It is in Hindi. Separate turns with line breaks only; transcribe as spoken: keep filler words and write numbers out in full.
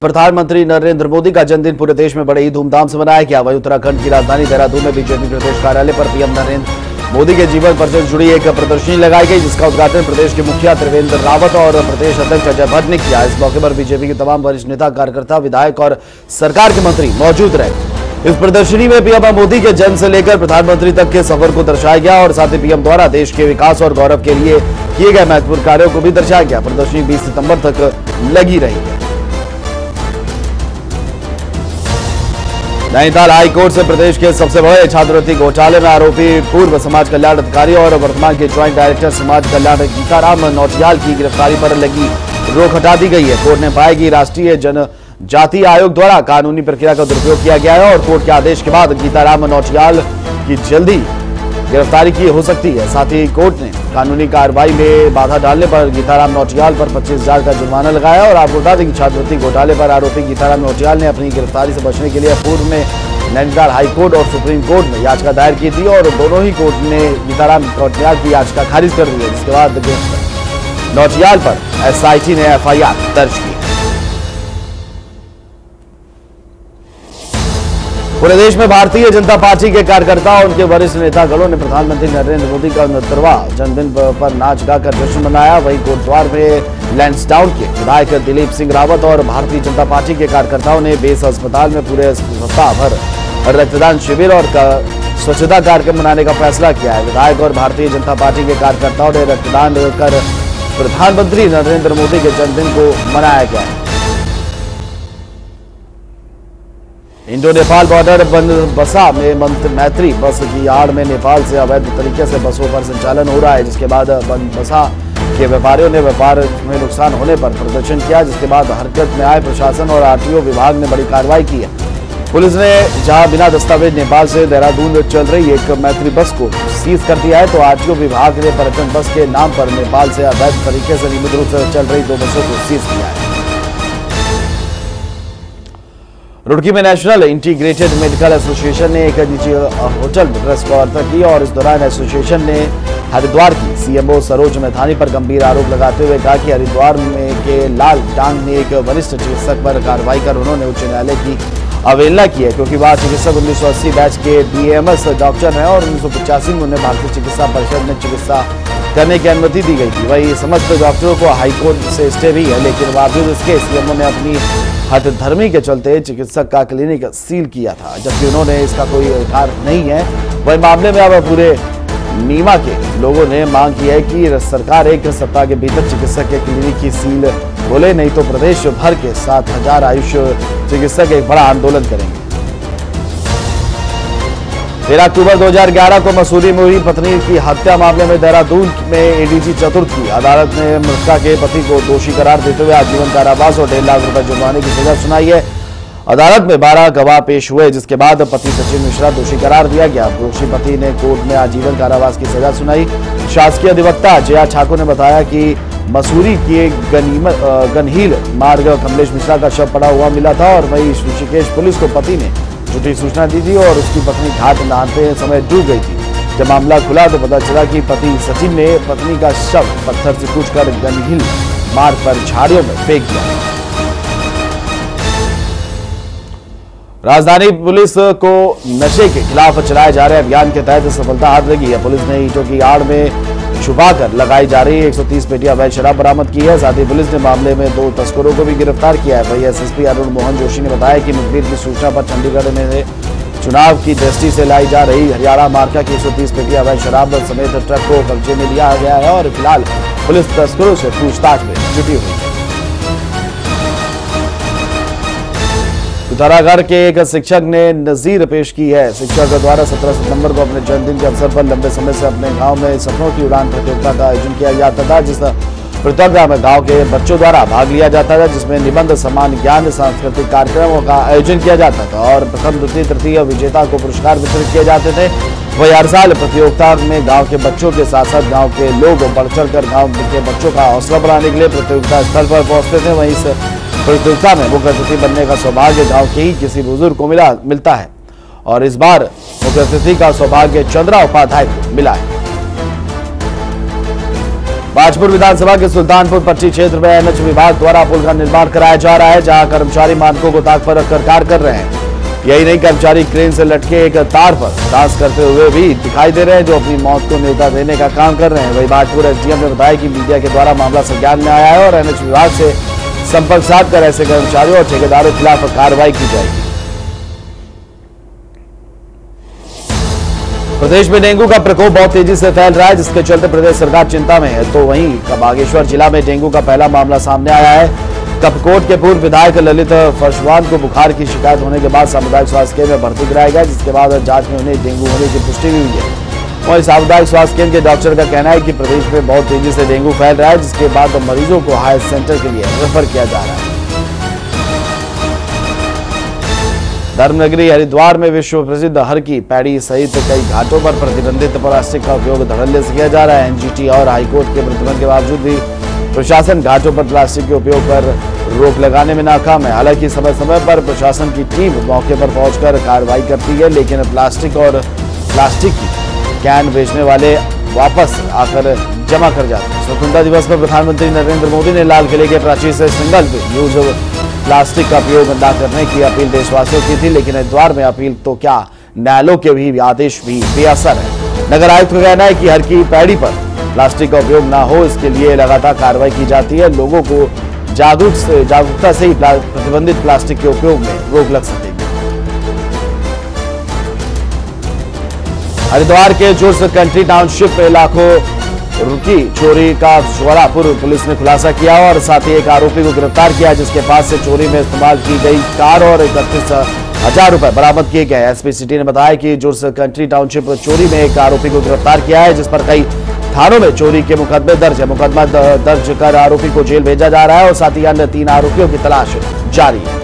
प्रधानमंत्री नरेंद्र मोदी का जन्मदिन पूरे देश में बड़े ही धूमधाम से मनाया गया। वहीं उत्तराखंड की राजधानी देहरादून में बीजेपी प्रदेश कार्यालय पर पीएम नरेंद्र मोदी के जीवन पर से जुड़ी एक प्रदर्शनी लगाई गई, जिसका उद्घाटन प्रदेश के मुखिया त्रिवेंद्र रावत और प्रदेश अध्यक्ष अजय भट्ट ने किया। इस मौके पर बीजेपी के तमाम वरिष्ठ नेता, कार्यकर्ता, विधायक और सरकार के मंत्री मौजूद रहे। इस प्रदर्शनी में पीएम मोदी के जन्म से लेकर प्रधानमंत्री तक के सफर को दर्शाया गया और साथ ही पीएम द्वारा देश के विकास और गौरव के लिए किए गए महत्वपूर्ण कार्यों को भी दर्शाया गया। प्रदर्शनी बीस सितंबर तक लगी रही। नैनीताल हाईकोर्ट से प्रदेश के सबसे बड़े छात्रवृत्ति घोटाले में आरोपी पूर्व समाज कल्याण अधिकारी और वर्तमान के ज्वाइंट डायरेक्टर समाज कल्याण गीताराम नौटियाल की गिरफ्तारी पर लगी रोक हटा दी गई है। कोर्ट ने पाया कि राष्ट्रीय जनजातीय आयोग द्वारा कानूनी प्रक्रिया का दुरुपयोग किया गया है और कोर्ट के आदेश के बाद गीताराम नौटियाल की जल्दी गिरफ्तारी की हो सकती है। साथ ही कोर्ट ने कानूनी कार्रवाई में बाधा डालने पर गीताराम नौटियाल पर पच्चीस हजार का जुर्माना लगाया। और आपको बता दें कि छात्रवृत्ति घोटाले पर आरोपी गीताराम नौटियाल ने अपनी गिरफ्तारी से बचने के लिए पूर्व में नैनीताल हाईकोर्ट और सुप्रीम कोर्ट में याचिका दायर की थी और दोनों ही कोर्ट ने गीताराम नौटियाल की याचिका खारिज कर दी है, जिसके बाद नौटियाल पर एसआईटी ने एफ आई आर दर्ज की। पूरे देश में भारतीय जनता पार्टी के कार्यकर्ता और उनके वरिष्ठ नेतागणों ने प्रधानमंत्री नरेंद्र मोदी का उनहत्तरवां जन्मदिन पर नाच गाकर जश्न मनाया। वहीं कोटद्वार में लैंसडाउन के विधायक दिलीप सिंह रावत और भारतीय जनता पार्टी के कार्यकर्ताओं ने बेस अस्पताल में पूरे सप्ताह भर रक्तदान शिविर और स्वच्छता कार्यक्रम मनाने का फैसला किया है। विधायक और भारतीय जनता पार्टी के कार्यकर्ताओं ने रक्तदान कर प्रधानमंत्री नरेंद्र मोदी के जन्मदिन को मनाया गया है। इंडो नेपाल बॉर्डर बसा में मैत्री बस की आड़ में नेपाल से अवैध तरीके से बसों पर संचालन हो रहा है, जिसके बाद बसा के व्यापारियों ने व्यापार में नुकसान होने पर प्रदर्शन किया, जिसके बाद हरकत में आए प्रशासन और आरटीओ विभाग ने बड़ी कार्रवाई की है। पुलिस ने जहां बिना दस्तावेज नेपाल से देहरादून चल रही एक मैत्री बस को सीज कर दिया है, तो आरटीओ विभाग ने पर्यटन बस के नाम पर नेपाल से अवैध तरीके से नियमित रूप से चल रही दो बसों को सीज किया है। रुड़की में नेशनल इंटीग्रेटेड मेडिकल एसोसिएशन ने एक निजी होटल में प्रेस वार्ता की और इस दौरान एसोसिएशन ने हरिद्वार की सीएमओ सरोज मैथानी पर गंभीर आरोप लगाते हुए कहा कि हरिद्वार में के लाल डांग ने एक वरिष्ठ चिकित्सक पर कार्रवाई कर उन्होंने उच्च न्यायालय की अवहेलना की है, क्योंकि वह चिकित्सक उन्नीस सौ अस्सी बैच के बीएमएस डॉक्टर हैं और उन्नीस सौ पचासी में उन्हें भारतीय चिकित्सा परिषद में चिकित्सा करने की अनुमति दी गई थी। वही समस्त डॉक्टरों को हाईकोर्ट से स्टे भी है, लेकिन बावजूद इसके सीएमओ ने अपनी हठधर्मी के चलते चिकित्सक का क्लिनिक सील किया था, जबकि उन्होंने इसका कोई अधिकार नहीं है। वही मामले में अब पूरे नीमा के लोगों ने मांग की है कि सरकार एक सप्ताह के भीतर चिकित्सक के क्लिनिक की सील खोले, नहीं तो प्रदेश भर के सात हजार आयुष चिकित्सक एक बड़ा आंदोलन करेंगे। तेरह अक्टूबर दो हजार ग्यारह को मसूरी में हुई पत्नी की हत्या मामले में देहरादून में एडीजी चतुर्थ की अदालत ने मृतका के पति को दोषी करार देते हुए आजीवन कारावास और डेढ़ लाख रुपए जुर्माने की सजा सुनाई है। अदालत में बारह गवाह पेश हुए, जिसके बाद पति सचिन मिश्रा दोषी करार दिया गया। दोषी पति ने कोर्ट में आजीवन कारावास की सजा सुनाई। शासकीय अधिवक्ता जया ठाकुर ने बताया कि मसूरी के गनहील मार्ग कमलेश मिश्रा का शव पड़ा हुआ मिला था और वही ऋषिकेश पुलिस को पति ने झूठी सूचना दी थी और उसकी पत्नी घाट नहाते समय डूब गई थी। जब मामला खुला तो पता चला कि पति सचिन ने पत्नी का शव पत्थर से कूचकर गनहील मार्ग पर झाड़ियों में फेंक दिया। राजधानी पुलिस को नशे के खिलाफ चलाए जा रहे अभियान के तहत सफलता हाथ लगी है। पुलिस ने ईंटों की आड़ में छुपाकर लगाई जा रही एक सौ तीस पेटी अवैध शराब बरामद की है। साथ ही पुलिस ने मामले में दो तस्करों को भी गिरफ्तार किया है। वही एसएसपी अरुण मोहन जोशी ने बताया कि मुखबिर की सूचना पर चंडीगढ़ में चुनाव की दृष्टि से लाई जा रही हरियाणा मार्का की एक सौ तीस पेटी अवैध शराब समेत ट्रक को कब्जे में लिया गया है और फिलहाल पुलिस तस्करों से पूछताछ में जुटी हुई है। पिथौरागढ़ के एक शिक्षक ने नजीर पेश की है। शिक्षक द्वारा सत्रह सितंबर को अपने जन्मदिन के अवसर पर लंबे समय से अपने गांव में सपनों की उड़ान प्रतियोगिता का आयोजन किया जाता था, जिस प्रतियोगिता में गांव के बच्चों द्वारा भाग लिया जाता था, जिसमें निबंध, सम्मान, ज्ञान, सांस्कृतिक कार्यक्रमों का आयोजन किया जाता था और प्रथम, द्वितीय, तृतीय विजेता को पुरस्कार वितरित किए जाते थे। वही हर साल प्रतियोगिता में गाँव के बच्चों के साथ साथ गाँव के लोग बढ़ चढ़ कर गाँव के बच्चों का हौसला बढ़ाने के लिए प्रतियोगिता स्थल पर पहुंचते थे। वहीं प्रतियोगिता में मुख्य अतिथि बनने का सौभाग्य गांव के ही किसी बुजुर्ग को मिला मिलता है और इस बार मुख्य अतिथि का सौभाग्य चंद्रा उपाध्याय को मिला है। बाजपुर विधानसभा के सुल्तानपुर पट्टी क्षेत्र में एनएच विभाग द्वारा पुल का निर्माण कराया जा रहा है, जहां कर्मचारी मानकों को ताक पर रखकर कार्य कर रहे हैं। यही नहीं, कर्मचारी क्रेन से लटके एक तार पर डांस करते हुए भी दिखाई दे रहे हैं, जो अपनी मौत को न्योता देने का काम कर रहे हैं। वही बाजपुर एसडीएम ने बताया कि मीडिया के द्वारा मामला संज्ञान में आया है और एनएच विभाग से संपर्क साधकर ऐसे कर्मचारियों और ठेकेदारों के खिलाफ कार्रवाई की जाएगी। प्रदेश में डेंगू का प्रकोप बहुत तेजी से फैल रहा है, जिसके चलते प्रदेश सरकार चिंता में है। तो वहीं बागेश्वर जिला में डेंगू का पहला मामला सामने आया है। कपकोट के पूर्व विधायक ललित फर्शवान को बुखार की शिकायत होने के बाद सामुदायिक स्वास्थ्य केंद्र में भर्ती कराया गया, जिसके बाद जांच में उन्हें डेंगू होने की पुष्टि हुई है। वहीं सामुदायिक स्वास्थ्य केंद्र के डॉक्टर का कहना है कि प्रदेश में बहुत तेजी से डेंगू फैल रहा है, जिसके बाद मरीजों को हायर सेंटर के लिए रेफर किया जा रहा है। धर्मनगरी हरिद्वार में विश्व प्रसिद्ध हर की पैड़ी सहित कई घाटों पर प्रतिबंधित प्लास्टिक का उपयोग धड़ल्ले से किया जा रहा है। एनजीटी और हाईकोर्ट के प्रतिबंध के बावजूद भी प्रशासन घाटों पर प्लास्टिक के उपयोग पर रोक लगाने में नाकाम है। हालांकि समय समय पर प्रशासन की टीम मौके पर पहुंचकर कार्रवाई करती है, लेकिन प्लास्टिक और प्लास्टिक की कैन बेचने वाले वापस आकर जमा कर जाते हैं। स्वतंत्रता दिवस पर प्रधानमंत्री नरेंद्र मोदी ने लाल किले के प्राचीर से सिंगल यूज प्लास्टिक का उपयोग न करने की अपील देशवासियों की थी, लेकिन हरिद्वार में अपील तो क्या, न्यायालयों के भी आदेश भी बेअसर है। नगर आयुक्त का कहना है कि हर की पैड़ी पर प्लास्टिक का उपयोग ना हो, इसके लिए लगातार कार्रवाई की जाती है। लोगों को जागरूक से जागरूकता से ही प्रतिबंधित प्लास्टिक के उपयोग में रोक लग सकेगी। हरिद्वार के जोर्स कंट्री टाउनशिप इलाकों रुकी चोरी का ज्वालापुर पुलिस ने खुलासा किया और साथ ही एक आरोपी को गिरफ्तार किया, जिसके पास से चोरी में इस्तेमाल की गई कार और इकतीस हजार रुपए बरामद किए गए। एसपी सिटी ने बताया कि जोर्स कंट्री टाउनशिप चोरी में एक आरोपी को गिरफ्तार किया है, जिस पर कई थानों में चोरी के मुकदमे दर्ज है। मुकदमा दर्ज कर आरोपी को जेल भेजा जा रहा है और साथ ही अन्य तीन आरोपियों की तलाश जारी है।